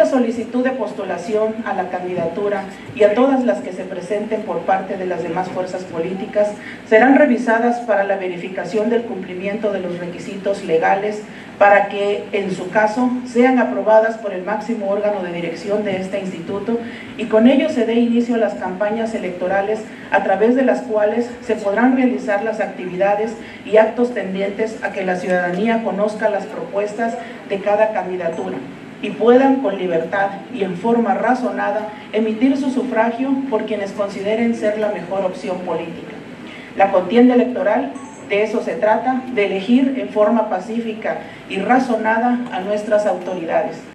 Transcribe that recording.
solicitud de postulación a la candidatura y a todas las que se presenten por parte de las demás fuerzas políticas serán revisadas para la verificación del cumplimiento de los requisitos legales para que, en su caso, sean aprobadas por el máximo órgano de dirección de este instituto y con ello se dé inicio a las campañas electorales a través de las cuales se podrán realizar las actividades y actos tendientes a que la ciudadanía conozca las propuestas de cada candidatura y puedan con libertad y en forma razonada emitir su sufragio por quienes consideren ser la mejor opción política. La contienda electoral, de eso se trata, de elegir en forma pacífica y razonada a nuestras autoridades.